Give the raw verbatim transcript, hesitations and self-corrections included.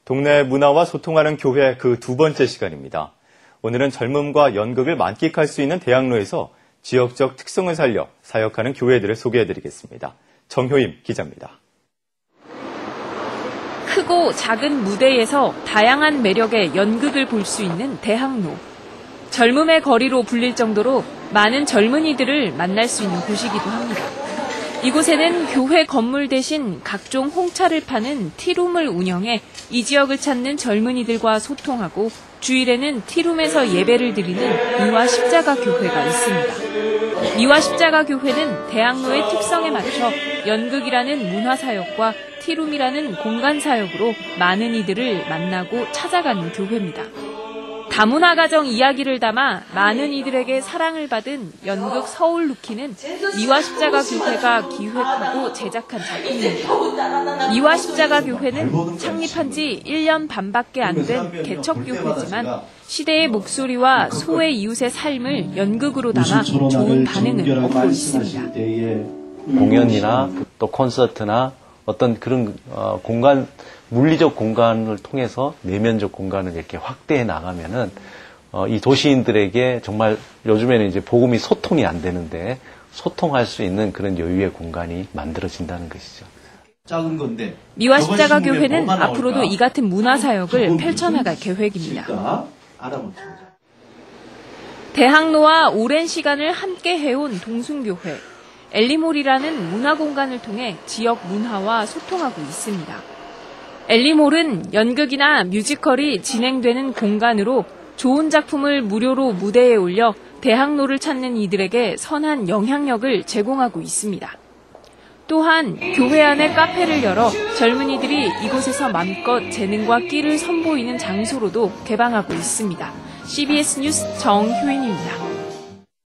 동네 문화와 소통하는 교회 그 두 번째 시간입니다. 오늘은 젊음과 연극을 만끽할 수 있는 대학로에서 지역적 특성을 살려 사역하는 교회들을 소개해드리겠습니다. 정효임 기자입니다. 크고 작은 무대에서 다양한 매력의 연극을 볼 수 있는 대학로. 젊음의 거리로 불릴 정도로 많은 젊은이들을 만날 수 있는 곳이기도 합니다. 이곳에는 교회 건물 대신 각종 홍차를 파는 티룸을 운영해 이 지역을 찾는 젊은이들과 소통하고 주일에는 티룸에서 예배를 드리는 미화 십자가 교회가 있습니다. 미화 십자가 교회는 대학로의 특성에 맞춰 연극이라는 문화사역과 티룸이라는 공간사역으로 많은 이들을 만나고 찾아가는 교회입니다. 다문화 가정 이야기를 담아 많은 이들에게 사랑을 받은 연극 서울 루키는 미화 십자가 교회가 기획하고 제작한 작품입니다. 미화 십자가 교회는 창립한 지 일 년 반밖에 안 된 개척교회지만 시대의 목소리와 소외 이웃의 삶을 연극으로 담아 좋은 반응을 얻고 있습니다. 공연이나 또 콘서트나 어떤 그런 어, 공간, 물리적 공간을 통해서 내면적 공간을 이렇게 확대해 나가면은 어, 이 도시인들에게 정말 요즘에는 이제 복음이 소통이 안 되는데 소통할 수 있는 그런 여유의 공간이 만들어진다는 것이죠. 작은 건데 미화 십자가 교회는 앞으로도 이 같은 문화사역을 펼쳐나갈 계획입니다. 대학로와 오랜 시간을 함께 해온 동순교회. 엘리몰이라는 문화공간을 통해 지역 문화와 소통하고 있습니다. 엘리몰은 연극이나 뮤지컬이 진행되는 공간으로 좋은 작품을 무료로 무대에 올려 대학로를 찾는 이들에게 선한 영향력을 제공하고 있습니다. 또한 교회 안에 카페를 열어 젊은이들이 이곳에서 마음껏 재능과 끼를 선보이는 장소로도 개방하고 있습니다. 씨비에스 뉴스 정효인입니다.